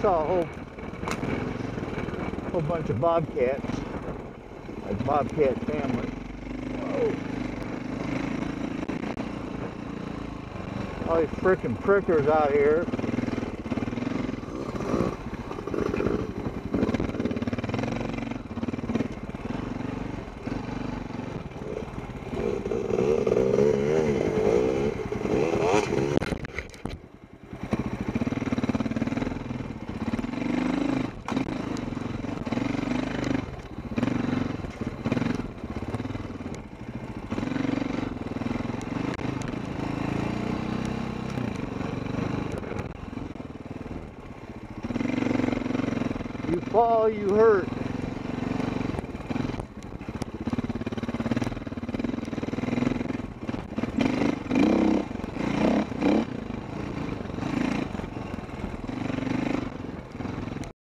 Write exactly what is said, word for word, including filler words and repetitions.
saw a whole, whole bunch of bobcats, like bobcat family. Whoa. All these frickin' prickers out here. You fall, you hurt.